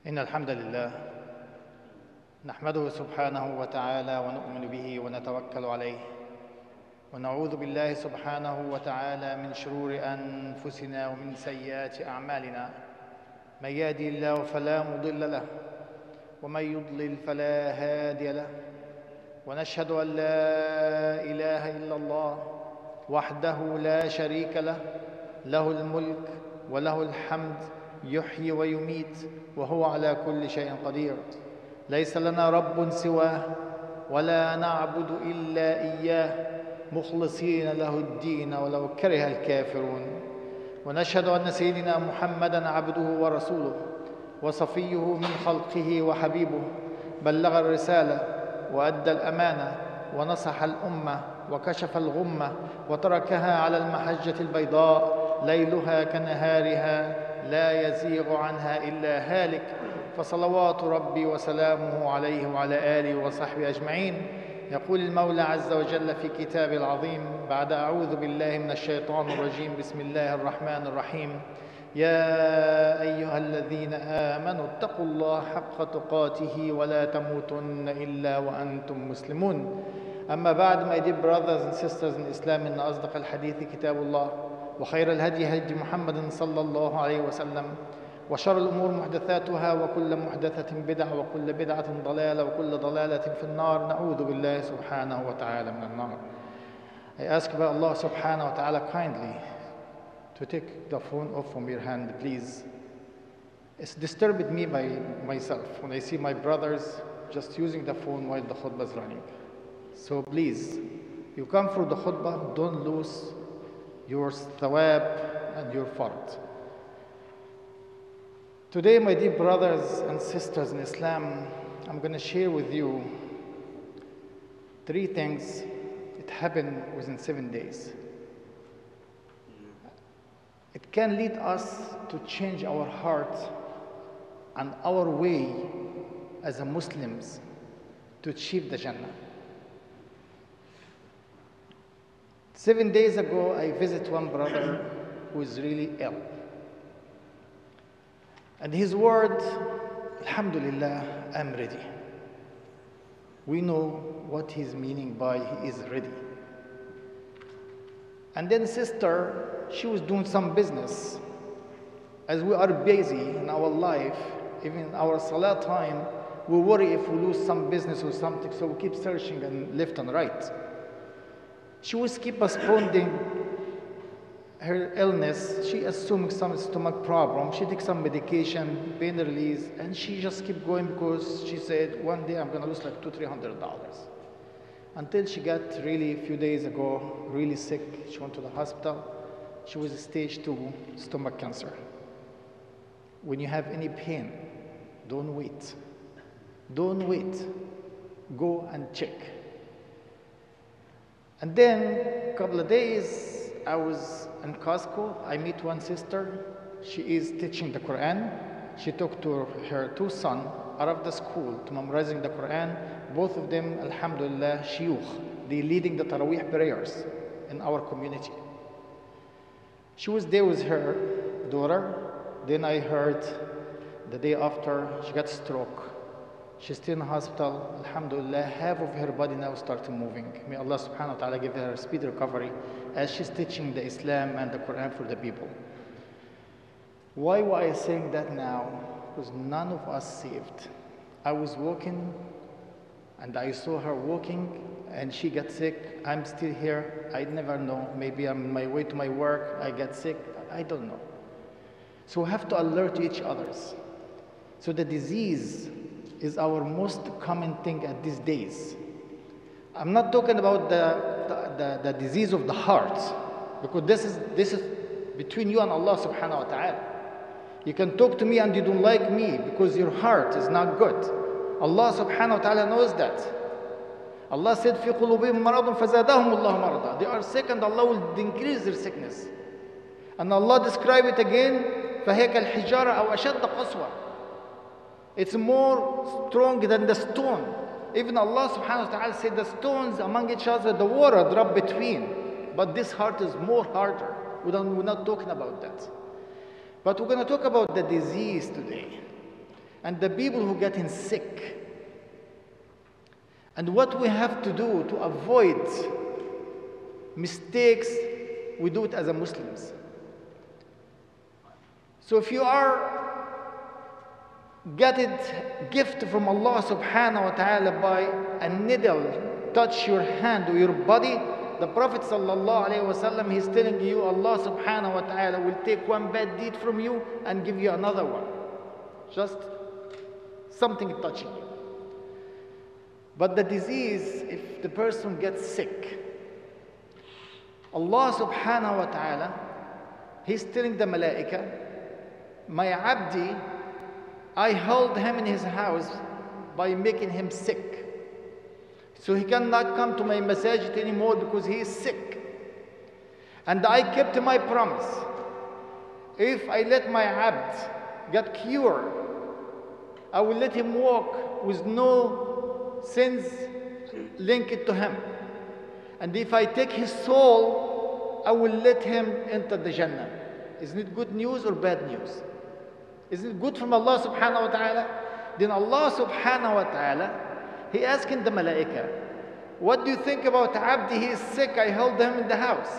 إن الحمد لله نحمده سبحانه وتعالى ونؤمن به ونتوكل عليه ونعوذ بالله سبحانه وتعالى من شرور أنفسنا ومن سيئات أعمالنا. من يهدي الله فلا مضل له ومن يضلل فلا هادي له، ونشهد أن لا إله إلا الله وحده لا شريك له، له الملك وله الحمد، يحيي ويميت وهو على كل شيء قدير. ليس لنا رب سواه ولا نعبد إلا إياه مخلصين له الدين ولو كره الكافرون. ونشهد أن سيدنا محمدًا عبده ورسوله وصفيه من خلقه وحبيبه، بلغ الرسالة وأدى الأمانة ونصح الأمة وكشف الغمة وتركها على المحجة البيضاء ليلها كنهارها لا يزيغ عنها إلا هالك. فصلوات ربي وسلامه عليه وعلى آله وصحبه أجمعين. يقول المولى عز وجل في كتابه العظيم بعد أعوذ بالله من الشيطان الرجيم: بسم الله الرحمن الرحيم. يا أيها الذين آمنوا اتقوا الله حق تقاته ولا تموتن إلا وأنتم مسلمون. أما بعد، my dear brothers and sisters in Islam، إن أصدق الحديث كتاب الله، وخير الهدي هدي محمد صلى الله عليه وسلم، وشر الأمور محدثاتها، وكل محدثة بدعة، وكل بدعة ضلالة، وكل ضلالة في النار. نعوذ بالله سبحانه وتعالى من النار. I ask by Allah subhanahu wa ta'ala kindly to take the phone off from your hand, please. It's disturbed me by myself when I see my brothers just using the phone while the khutbah is running. So please, you come for the khutbah, don't lose your thawab and your fard. Today, my dear brothers and sisters in Islam, I'm going to share with you 3 things that happened within 7 days. It can lead us to change our heart and our way as a Muslims to achieve the Jannah. 7 days ago, I visited one brother who is really ill. And his word, Alhamdulillah, I'm ready. We know what he's meaning by he is ready. And then sister, she was doing some business. As we are busy in our life, even in our salah time, we worry if we lose some business or something, so we keep searching and left and right. She was keep postponing her illness. She assuming some stomach problem. She took some medication, pain release, and she just kept going because she said, one day I'm going to lose like $200-300. Until she got really a few days ago, really sick. She went to the hospital. She was stage 2 stomach cancer. When you have any pain, don't wait. Don't wait. Go and check. And then a couple of days, I was in Costco. I meet one sister. She is teaching the Quran. She took to her 2 sons out of the school to memorizing the Quran. Both of them, alhamdulillah, shiyukh. They leading the Taraweeh prayers in our community. She was there with her daughter. Then I heard the day after she got stroke. She's still in the hospital. Alhamdulillah, half of her body now started moving. May Allah subhanahu wa ta'ala give her a speedy recovery as she's teaching the Islam and the Quran for the people. Why am I saying that now? Because none of us saved. I was walking and I saw her walking and she got sick. I'm still here. I never know. Maybe I'm on my way to my work. I get sick. I don't know. So we have to alert each other. So the disease is our most common thing at these days. I'm not talking about the disease of the heart, because this is between you and Allah subhanahu wa ta'ala. You can talk to me and you don't like me because your heart is not good. Allah subhanahu wa ta'ala knows that. Allah said, فِي قُلُوبِهِمْ مَرَضٌ فَزَادَهُمُ اللَّهُ مَرَضًا. They are sick and Allah will increase their sickness. And Allah described it again, فَهِيَ كَالْحِجَارَةِ أَوْ أَشَدَّ قَسْوَةً. It's more strong than the stone. Even Allah subhanahu wa ta'ala said the stones among each other, the water drop between. But this heart is more harder. We're not talking about that. But we're going to talk about the disease today. and the people who getting sick. And what we have to do to avoid mistakes, we do it as a Muslims. So if you are getting gift from Allah subhanahu wa ta'ala by a needle touch your hand or your body, the Prophet sallallahu alayhi wa sallam, he's telling you Allah subhanahu wa ta'ala will take one bad deed from you and give you another one. Just something touching you. But the disease, if the person gets sick, Allah subhanahu wa ta'ala, he's telling the malaika, my abdi, I held him in his house by making him sick. So he cannot come to my masajid anymore because he is sick. And I kept my promise. If I let my abd get cured, I will let him walk with no sins linked to him. And if I take his soul, I will let him enter the Jannah. Isn't it good news or bad news? Isn't it good from Allah subhanahu wa ta'ala? Then Allah subhanahu wa ta'ala, he asking the malaika, what do you think about Abdi? He is sick, I held him in the house.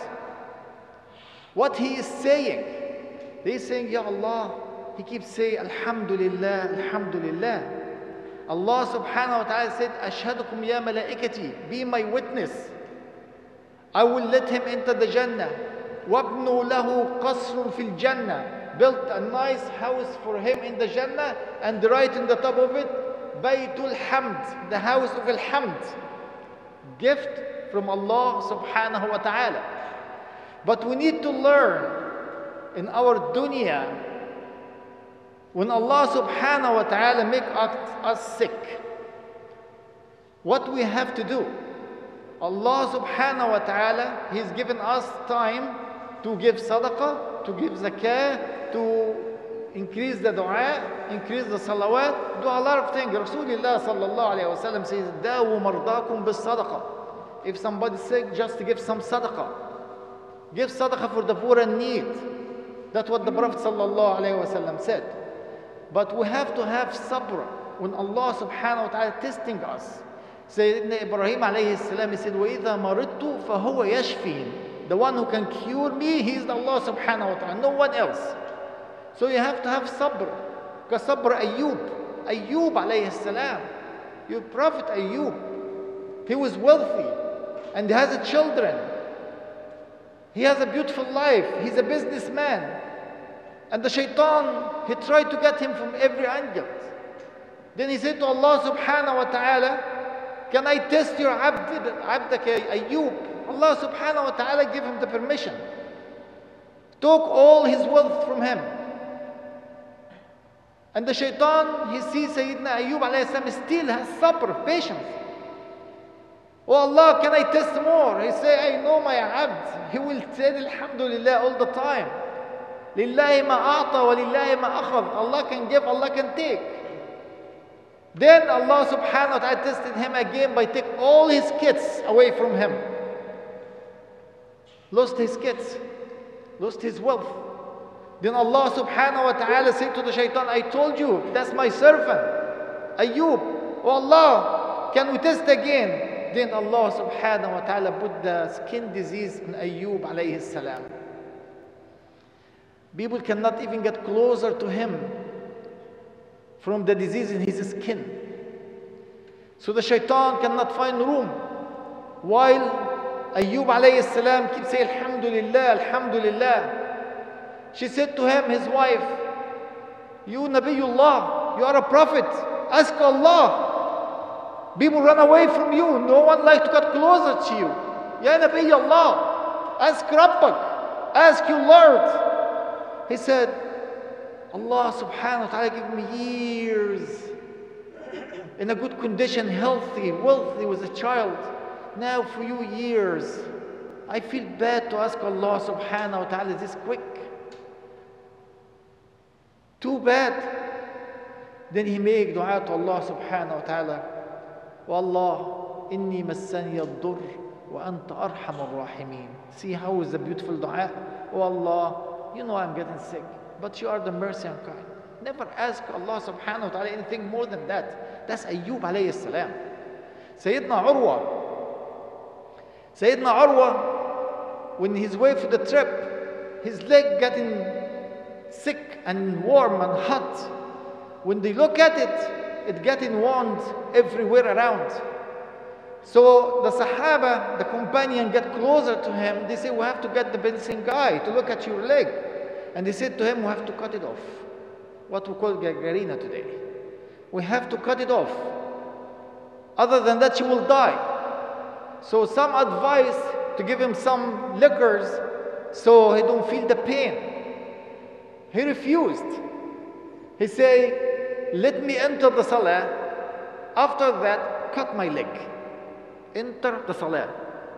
What he is saying? He's saying, Ya Allah, he keeps saying, Alhamdulillah, Alhamdulillah. Allah subhanahu wa ta'ala said, Ashhadukum ya malaikati, be my witness. I will let him enter the Jannah. وَابْنُوا لَهُ قَصْرٌ فِي الْجَنَّةِ. Built a nice house for him in the Jannah, and right in the top of it, Baytul Hamd, the house of Al-Hamd. Gift from Allah subhanahu wa ta'ala. But we need to learn in our dunya, when Allah subhanahu wa ta'ala make us sick, what we have to do. Allah subhanahu wa ta'ala, He's given us time to give sadaqah, to give zakah, to increase the dua, increase the salawat, do a lot of things. Rasulullah sallallahu alayhi wa sallam says, Dawu mardakum bis sadaqah. If somebody's sick, just to give some sadaqah. Give sadaqah for the poor and need. That's what the Prophet sallallahu alayhi wa sallam said. But we have to have sabr when Allah subhanahu wa ta'ala testing us. Sayyidina Ibrahim alayhi salam, he said, وَإِذَا مَرِضْتُ فَهُوَ يَشْفِينَ. The one who can cure me, he is Allah subhanahu wa ta'ala, no one else. So you have to have sabr. Because sabr Ayyub alayhi salam, your Prophet Ayyub, he was wealthy and he has children. He has a beautiful life. He's a businessman. And the shaitan, he tried to get him from every angle. Then he said to Allah subhanahu wa ta'ala, can I test your abdaka Ayyub? Allah subhanahu wa ta'ala gave him the permission. Took all his wealth from him. And the shaitan, he sees Sayyidina Ayyub alayhi salam still has sabr, patience. Oh Allah, can I test more? He say, I know my abd. He will say Alhamdulillah all the time. Lillahi ma a'ta wa lillahi ma akhad. Allah can give, Allah can take. Then Allah subhanahu wa ta'ala tested him again by taking all his kids away from him. Lost his kids, lost his wealth. Then Allah subhanahu wa ta'ala said to the shaitan, I told you, that's my servant, Ayyub. Oh Allah, can we test again? Then Allah subhanahu wa ta'ala put the skin disease in Ayyub alayhi salam. People cannot even get closer to him from the disease in his skin. So the shaitan cannot find room. While Ayyub alayhi salam keeps saying, Alhamdulillah, Alhamdulillah. She said to him, his wife, you Nabiullah, you are a prophet. Ask Allah. People run away from you. No one likes to get closer to you. Ya Nabiullah, ask Rabbak. Ask your Lord. He said, Allah subhanahu wa ta'ala gave me years in a good condition, healthy, wealthy, with a child. Now for you years, I feel bad to ask Allah subhanahu wa ta'ala this quick. Too bad. Then he made dua to Allah subhanahu wa ta'ala. Wallah, inni massani ad-dur wa anta arhamur rahimin. See how is the beautiful dua? Oh Allah, you know I'm getting sick, but you are the mercy and kind. Never ask Allah subhanahu wa ta'ala anything more than that. That's Ayyub alayhi salam. Sayyidina Urwa, when he's away for the trip, his leg getting sick and warm and hot. When they look at it, it getting wound everywhere around. So the Sahaba, the companion, get closer to him. They say, we have to get the medicine guy to look at your leg. And they said to him, we have to cut it off. What we call gangrena today. We have to cut it off. Other than that, you will die. So some advice to give him some liquors so he don't feel the pain. He refused. He said, let me enter the salah. After that, cut my leg. Enter the salah.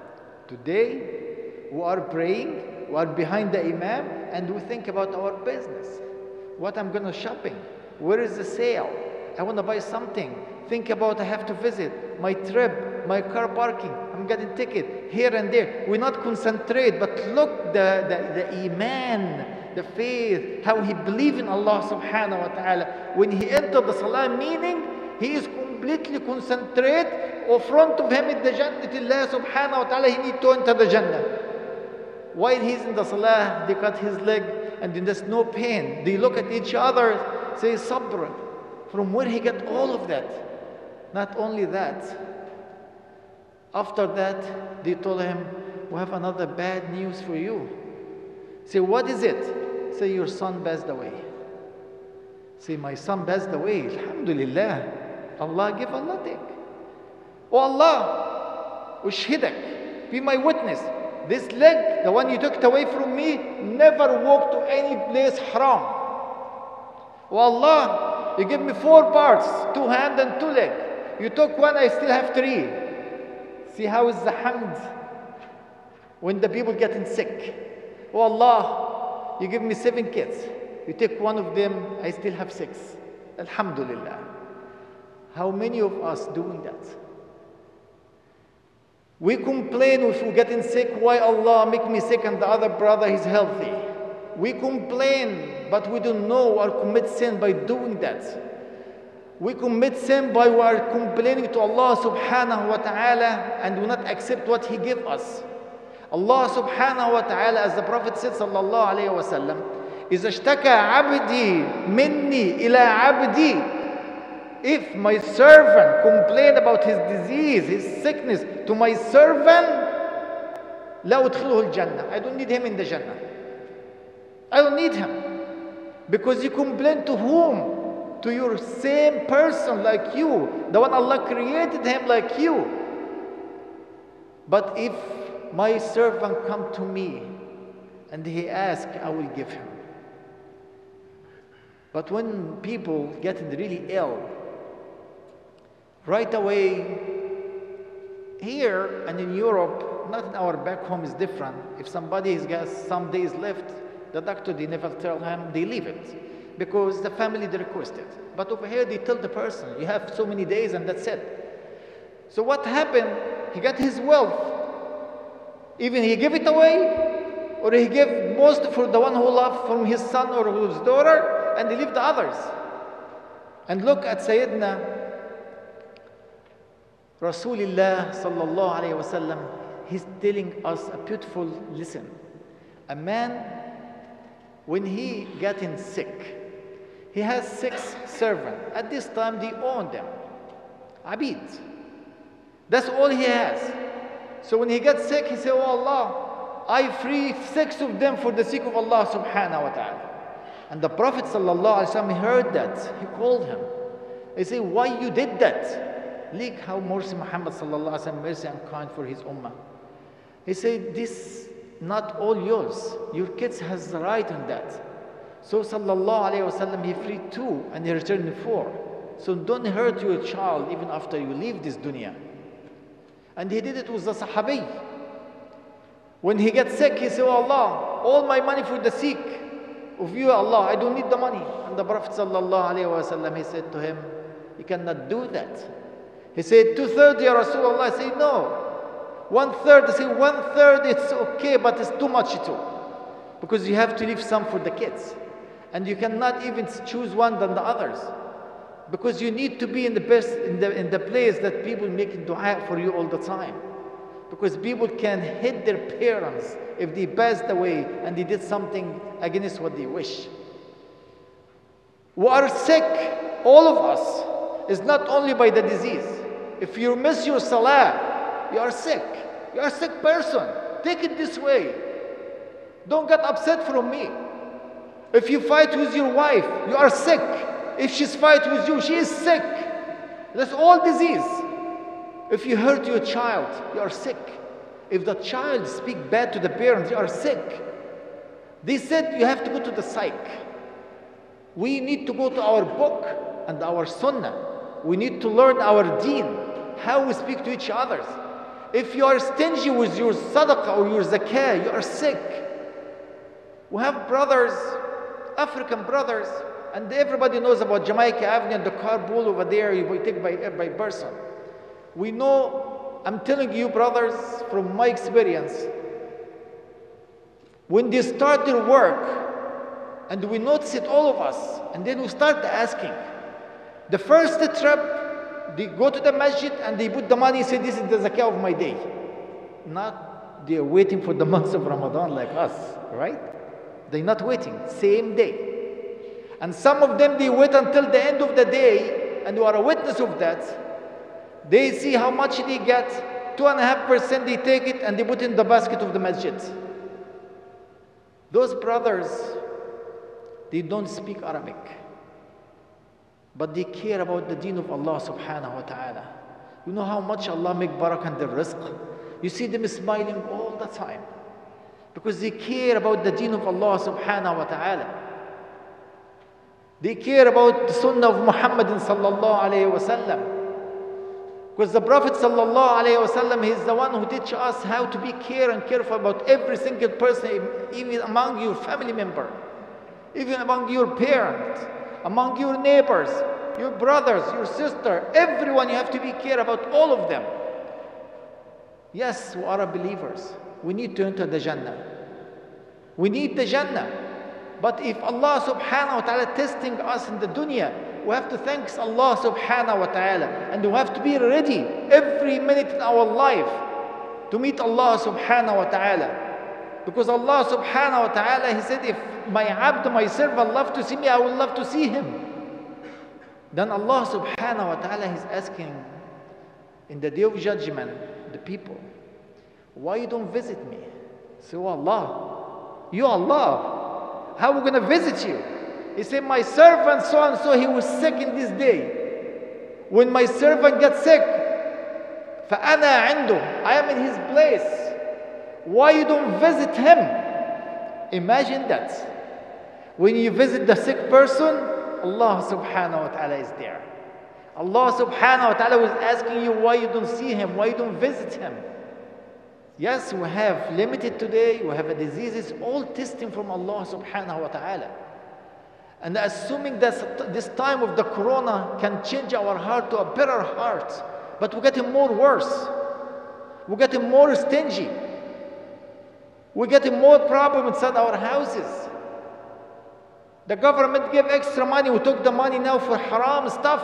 Today, we are praying, we are behind the imam, and we think about our business. What I'm going to shopping? Where is the sale? I want to buy something. Think about I have to visit, my trip, my car parking. I'm getting ticket here and there. We not concentrate, but look the iman, the faith, how he believe in Allah subhanahu wa ta'ala. When he entered the salah, meaning he is completely concentrate in front of him in the Jannah Allah subhanahu wa ta'ala. He need to enter the Jannah. While he's in the salah, they cut his leg and then there's no pain. They look at each other, say sabr. From where he get all of that? Not only that, after that, they told him, we have another bad news for you. Say, what is it? Say, your son passed away. Say, my son passed away. Alhamdulillah. Allah give, Allah take. Oh Allah, ushhidak, be my witness. This leg, the one you took away from me, never walked to any place haram. Oh Allah, you give me 4 parts, 2 hands and 2 legs. You took 1, I still have 3. See how is the hamd when the people getting sick. Oh Allah, you give me 7 kids. You take 1 of them, I still have 6. Alhamdulillah. How many of us doing that? We complain if we're getting sick, why Allah make me sick and the other brother is healthy. We complain, but we don't know or commit sin by doing that. We commit sin by we are complaining to Allah subhanahu wa ta'ala and do not accept what He give us. Allah subhanahu wa ta'ala, as the Prophet said sallallahu alayhi wa sallam, إِذَا اشْتَكَى عَبْدِي مِنِّي إِلَىٰ عَبْدِي. If my servant complained about his disease, his sickness to my servant, لا أدخله الجنة. I don't need him in the Jannah. I don't need him. Because you complain to whom? To your same person like you, the one Allah created him like you. But if my servant come to me and he ask, I will give him. But when people get really ill, right away, here and in Europe, not in our back home is different. If somebody has got some days left, the doctor, they never tell him, they leave it. Because the family, they requested. But over here, they tell the person, you have so many days and that's it. So what happened? He got his wealth. Even he gave it away, or he gave most for the one who loved from his son or his daughter, and he leave the others. And look at Sayyidina Rasulullah sallallahu alayhi wa sallam. He's telling us a beautiful lesson. A man, when he getting sick, he has 6 servants. At this time, they own them. Abid. That's all he has. So when he gets sick, he said, oh Allah, I free 6 of them for the sake of Allah subhanahu wa ta'ala. And the Prophet sallallahu alayhi wa sallam heard that. He called him. He said, why you did that? Look how mercy Muhammad sallallahu alayhi wa sallam, mercy and kind for his ummah. He said, this not all yours. Your kids has the right on that. So sallallahu alayhi wa sallam, he freed 2 and he returned 4. So don't hurt your child even after you leave this dunya. And he did it with the Sahabi. When he gets sick, he said, oh Allah, all my money for the sick of you, Allah, I don't need the money. And the Prophet sallallahu alayhi wa sallam, he said to him, you cannot do that. He said, 2/3, Ya Rasulullah. I said, no. 1/3, I said, 1/3, it's okay, but it's too much too. Because you have to leave some for the kids. And you cannot even choose one than the others. Because you need to be in the best, in the place that people make dua for you all the time. Because people can hate their parents if they passed away and they did something against what they wish. We are sick, all of us. It's not only by the disease. If you miss your salah, you are sick. You are a sick person. Take it this way. Don't get upset from me. If you fight with your wife, you are sick. If she's fighting with you, she is sick. That's all disease. If you hurt your child, you are sick. If the child speaks bad to the parents, you are sick. They said you have to go to the psych. We need to go to our book and our sunnah. We need to learn our deen, how we speak to each other. If you are stingy with your sadaqah or your zakah, you are sick. We have brothers, African brothers, and everybody knows about Jamaica Avenue and the carpool over there you take by person. We know, I'm telling you brothers, from my experience, when they start their work, and we notice it, all of us, and then we start asking. The first trip, they go to the masjid and they put the money and say, this is the zakah of my day. Not they're waiting for the months of Ramadan like us, right? They're not waiting, same day. And some of them, they wait until the end of the day, and you are a witness of that. They see how much they get, 2.5% they take it and they put it in the basket of the masjid. Those brothers, they don't speak Arabic, but they care about the deen of Allah subhanahu wa ta'ala. You know how much Allah make barakah in their rizq? You see them smiling all the time because they care about the deen of Allah subhanahu wa ta'ala. They care about the sunnah of Muhammad sallallahu alayhi wa sallam. Because the Prophet sallallahu alayhi wa sallam, he's the one who teaches us how to be careful about every single person, even among your family member, even among your parents, among your neighbors, your brothers, your sister, everyone. You have to be careful about all of them. Yes, we are believers. We need to enter the Jannah. We need the Jannah. But if Allah subhanahu wa ta'ala testing us in the dunya, we have to thank Allah subhanahu wa ta'ala. And we have to be ready every minute in our life to meet Allah subhanahu wa ta'ala. Because Allah subhanahu wa ta'ala, He said, if my abd, my servant love to see me, I will love to see him. Then Allah subhanahu wa ta'ala is asking in the day of judgment, the people, why you don't visit me? So Allah, you Allah, how are we going to visit you? He said, my servant so and so, he was sick in this day. When my servant gets sick, فَأَنَا عِنْدُهُ, I am in his place. Why you don't visit him? Imagine that. When you visit the sick person, Allah subhanahu wa ta'ala is there. Allah subhanahu wa ta'ala was asking you why you don't see him, why you don't visit him. Yes, we have limited today, we have a diseases, all testing from Allah subhanahu wa ta'ala. And assuming that this time of the corona can change our heart to a better heart, but we're getting more worse. We're getting more stingy. We're getting more problems inside our houses. The government gave extra money. We took the money now for haram stuff.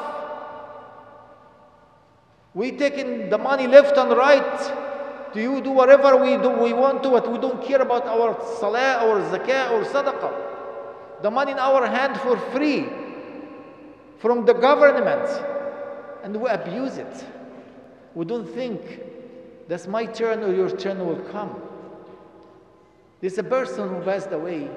We taking the money left and right. Do you do whatever we want to, but we don't care about our salah or zakah or sadaqah. The money in our hand for free from the government, and we abuse it. We don't think that's my turn or your turn will come. There's a person who passed away,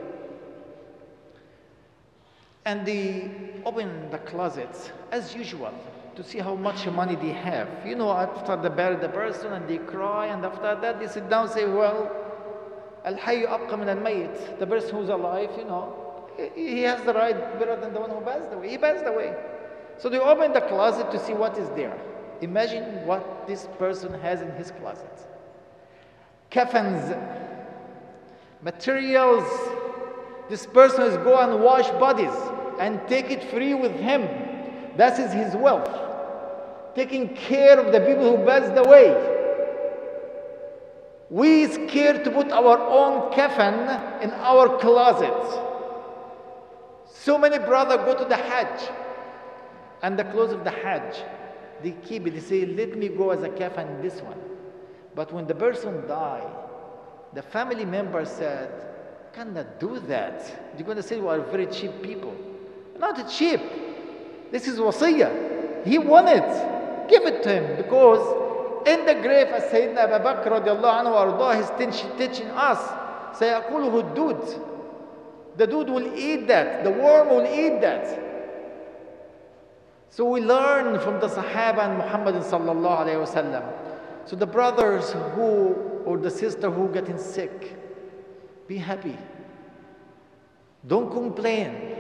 and they open the closets as usual to see how much money they have. You know, after they bury the person and they cry, and after that they sit down and say, well, al-hayy abqa min al-mayyit. The person who's alive, you know, he has the right better than the one who passed away. He passed away. So they open the closet to see what is there. Imagine what this person has in his closet. Kafans, materials. This person is go and wash bodies and take it free with him. That is his wealth. Taking care of the people who passed away. We are scared to put our own kafan in our closet. So many brothers go to the Hajj, and the clothes of the Hajj, they keep it. They say, let me go as a kafan in this one. But when the person died, the family member said, cannot do that. You're going to say we are very cheap people. Not cheap. This is wasiyah. He won it. Give it to him, because in the grave, as Sayyidina Abu Bakr radiallahu anhu ardah, he's teaching us, سيأكله الدود. The dude will eat that. The worm will eat that. So we learn from the Sahaba and Muhammad sallallahu alayhi wasallam. So the brothers who, or the sister who getting sick, be happy. Don't complain.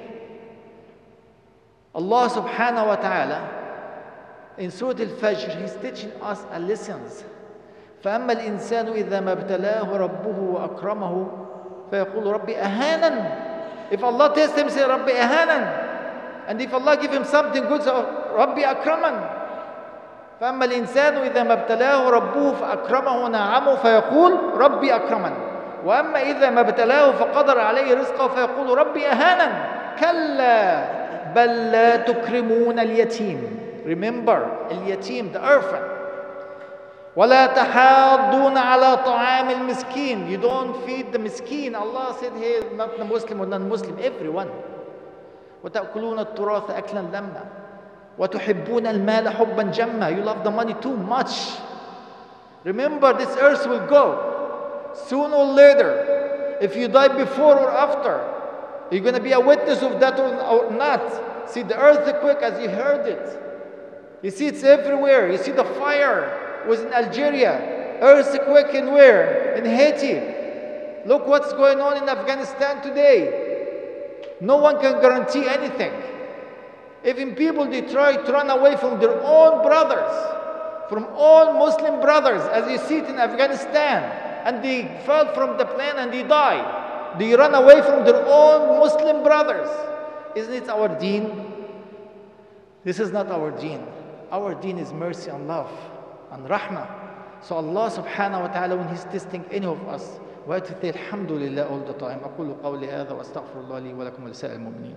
Allah subhanahu wa ta'ala in Surah Al-Fajr, He's teaching us a lessons. فأما الإنسان إذا ما ابتلاه ربه وأكرمه فيقول ربي أهانا. If Allah tests him, say ربي أهانا. And if Allah give him something good, say ربي أكرمن. فأما الإنسان إذا ما ابتلاه ربه فأكرمه ونعمه فيقول ربي أكرمن. وأما إذا ما ابتلاه فقدر عليه رزقه فيقول ربي أهانا. كلا بل لا تكرمون اليتيم. Remember, اليتيم, the orphan. ولا تحاضون على طعام المسكين. You don't feed the miskin. Allah said here, not the Muslim or non-Muslim, everyone. وتأكلون التراث أكلا لما وتحبون المال حبا جما. You love the money too much. Remember, this earth will go. Sooner or later, if you die before or after, you're going to be a witness of that or not. See the earthquake as you heard it. You see it's everywhere. You see the fire was in Algeria. Earthquake in where? In Haiti. Look what's going on in Afghanistan today. No one can guarantee anything. Even people, they try to run away from their own brothers, from all Muslim brothers, as you see it in Afghanistan. And they fell from the plane and they died. They run away from their own Muslim brothers. Isn't it our deen? This is not our deen. Our deen is mercy and love and rahmah. So Allah subhanahu wa ta'ala, when He's testing any of us, we have to say alhamdulillah all the time. أقول قولي هذا وأستغفر الله لي ولكم ولسائر المؤمنين.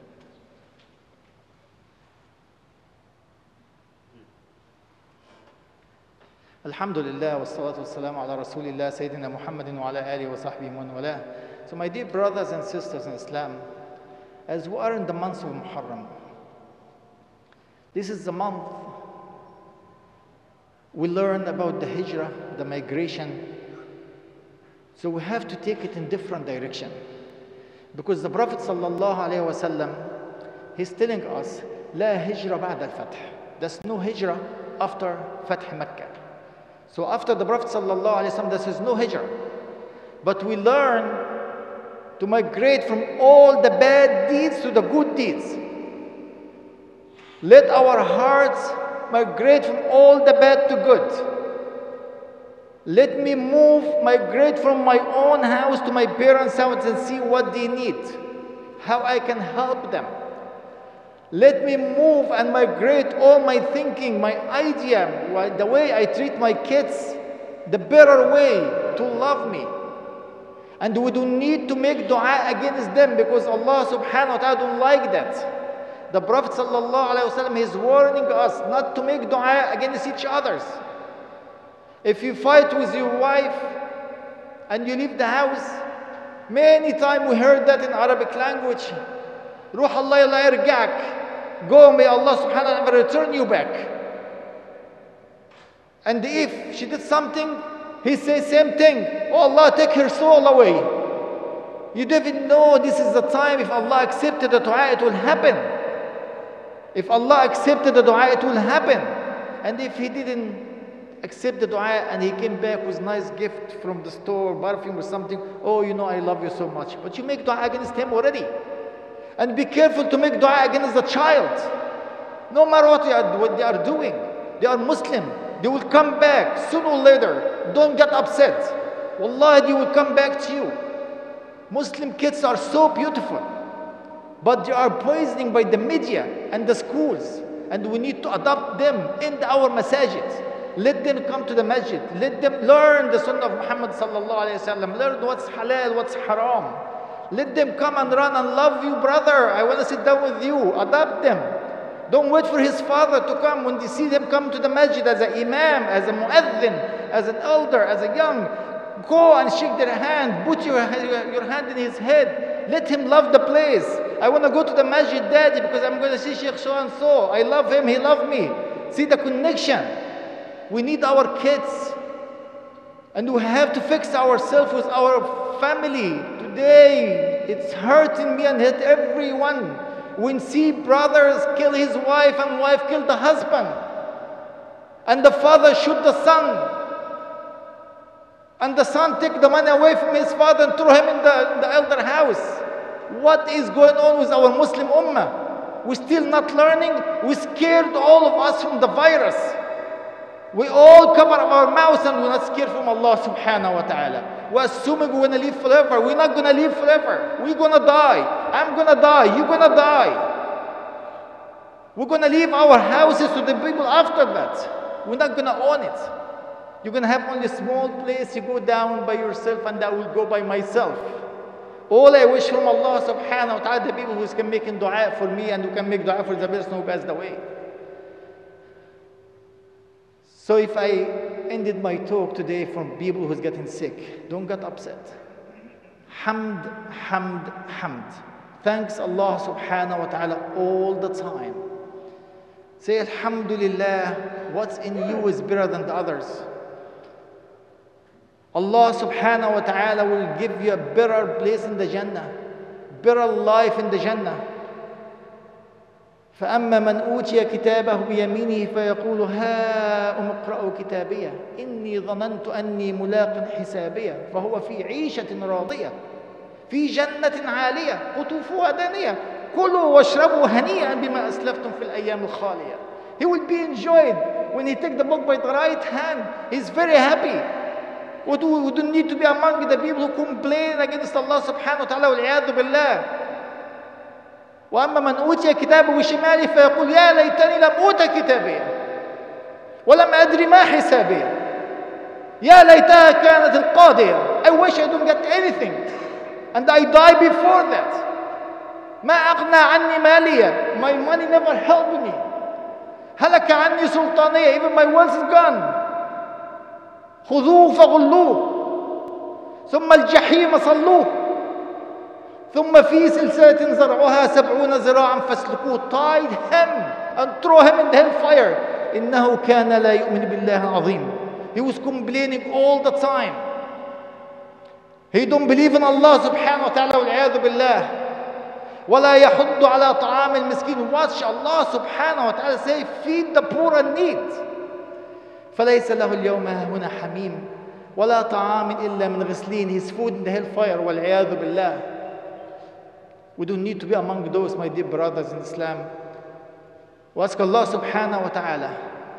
Alhamdulillah wassalatu wassalamu ala rasulillah Sayyidina Muhammadin wa ala alihi wa sahbihi wa wala. So my dear brothers and sisters in Islam, as we are in the month of Muharram, this is the month we learn about the hijrah, the migration. So we have to take it in different direction. Because the Prophet sallallahu alayhi wa sallam, he's telling us, لا هجرة بعد الفتح. There's no hijrah after Fath Makkah. So after the Prophet sallallahu alayhi wa sallam, there is no hijrah. But we learn to migrate from all the bad deeds to the good deeds. Let our hearts migrate from all the bad to good. Let me migrate from my own house to my parents' house and see what they need, how I can help them. Let me move and migrate all my thinking, my idea, the way I treat my kids, the better way to love me. And we don't need to make dua against them, because Allah subhanahu wa ta'ala don't like that. The Prophet sallallahu alayhi wa sallam is warning us not to make dua against each others. If you fight with your wife and you leave the house, many times we heard that in Arabic language. Ruh Allah la yarga'ak. Go, may Allah subhanahu wa ta'ala return you back. And if she did something, he says same thing. Oh Allah, take her soul away. You don't even know this is the time. If Allah accepted the dua, it will happen. If Allah accepted the dua, it will happen. And if He didn't accept the dua and he came back with nice gift from the store, perfume or something, oh, you know, I love you so much. But you make dua against him already. And be careful to make dua against the child. No matter what they are doing, they are Muslim. They will come back sooner or later. Don't get upset. Wallahi, they will come back to you. Muslim kids are so beautiful, but they are poisoning by the media and the schools. And we need to adopt them in our masajid. Let them come to the masjid. Let them learn the sunnah of Muhammad sallallahu alayhi wa sallam. Learn what's halal, what's haram. Let them come and run and love you, brother. I want to sit down with you. Adopt them. Don't wait for his father to come. When you see them come to the masjid as an imam, as a mu'adhin, as an elder, as a young, go and shake their hand. Put your hand in his head. Let him love the place. I want to go to the masjid, daddy, because I'm going to see Sheikh so and so. I love him, he loved me. See the connection. We need our kids. And we have to fix ourselves with our family. Today, it's hurting me and hurt everyone. When see brothers kill his wife and wife kill the husband. And the father shoot the son. And the son take the money away from his father and throw him in the elder house. What is going on with our Muslim ummah? We're still not learning. We scared all of us from the virus. We all cover our mouths and we're not scared from Allah subhanahu wa ta'ala. We're assuming we're going to live forever. We're not going to live forever. We're going to die. I'm going to die. You're going to die. We're going to leave our houses to the people after that. We're not going to own it. You're going to have only a small place. You go down by yourself and I will go by myself. All I wish from Allah subhanahu wa ta'ala, the people who can make dua for me and who can make dua for the person who passed away. So if I ended my talk today from people who's getting sick, don't get upset. Hamd, hamd, hamd. Thanks Allah subhanahu wa ta'ala all the time. Say alhamdulillah, what's in you is better than the others. Allah subhanahu wa ta'ala will give you a better place in the Jannah, better life in the Jannah. فأما من أوتي كتابه بيمينه فيقول هاؤم اقرءوا كتابيه إني ظننت أني ملاق حسابيه فهو في عيشة راضية في جنة عالية قطوفها دانية كلوا واشربوا هنيئا بما أسلفتم في الأيام الخالية. He will be enjoyed when he take the book by the right hand. He's very happy. We don't need to be among the people who complain against Allah subhanahu wa ta'ala والعياذ بالله. وأما من أوتي كتابه بشماله فيقول يا ليتني لم أوت كتابي ولم أدري ما حسابي يا ليتها كانت القاضية. I wish I don't get anything and I die before that. ما أغنى عني مالية. My money never helped me. هلك عني سلطانية. Even my wealth is gone. خذوه فغلوه ثم الجحيم صلوه ثم في سلسلة زرعها 70 ذراعا فاسلكوه. Tied him and throw him in the hellfire. إنه كان لا يؤمن بالله العظيم. He was complaining all the time. He don't believe in Allah subhanahu wa ta'ala والعياذ بالله. ولا يحض على طعام المسكين. Watch Allah subhanahu wa ta'ala say feed the poor and need. فليس له اليوم هنا حميم ولا طعام إلا من غسلين. His food in the hellfire والعياذ بالله. We don't need to be among those, my dear brothers in Islam. We ask Allah subhanahu wa ta'ala,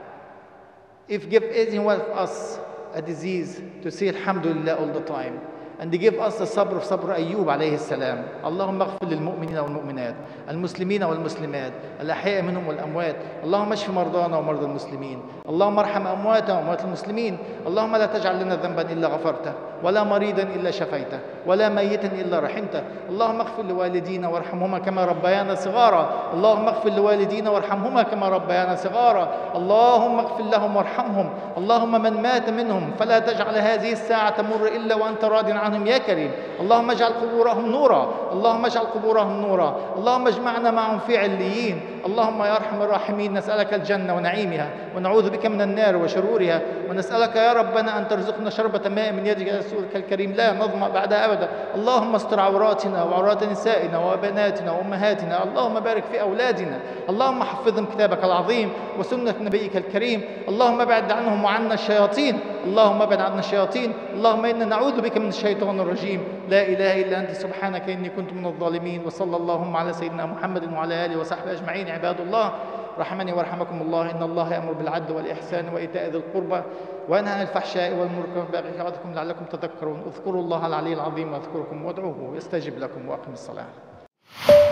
if give any one of us a disease, to say alhamdulillah all the time. And they give us the sabr of Sabr Ayyub alayhi salam. اللهم اغفر للمؤمنين والمؤمنات المسلمين والمسلمات الأحياء منهم والأموات. اللهم اشف مرضانا ومرضى المسلمين. اللهم ارحم أمواتنا وأموات المسلمين. اللهم لا تجعل لنا ذنبا إلا غفرته ولا مريضا إلا شفيته ولا ميتا إلا رحمته. اللهم اغفر لوالدينا وارحمهما كما ربيانا صغارا. اللهم اغفر لوالدينا وارحمهما كما ربيانا صغارا. اللهم اغفر لهم وارحمهم. اللهم من مات منهم فلا تجعل هذه الساعة تمر إلا وأنت راض عنهم يا كريم. اللهم اجعل قبورهم نورا. اللهم اجعل قبورهم نورا. اللهم اجمعنا معهم في عليين. اللهم يا أرحم الراحمين نسألك الجنة ونعيمها ونعوذ بك من النار وشرورها ونسألك يا ربنا أن ترزقنا شربة ماء من يدك رسولك الكريم لا نظمأ بعدها أبدا. اللهم استر عوراتنا وعورات نسائنا وبناتنا وأمهاتنا. اللهم بارك في أولادنا. اللهم حفظهم كتابك العظيم وسنة نبيك الكريم. اللهم ابعد عنهم وعنا الشياطين. اللهم ابعد عنا الشياطين. اللهم إنا نعوذ بك من الشيطان الرجيم. لا إله إلا أنت سبحانك إني كنت من الظالمين. وصلى اللهم على سيدنا محمد وعلى آله وصحبه أجمعين. عباد الله رحمني ورحمكم الله. إن الله يأمر بالعدل والإحسان وإيتاء ذي القربى وينهى عن الفحشاء والمنكر والبغي يعظكم لعلكم تذكرون. اذكروا الله العلي العظيم واذكركم وادعوه يستجب لكم وأقم الصلاة.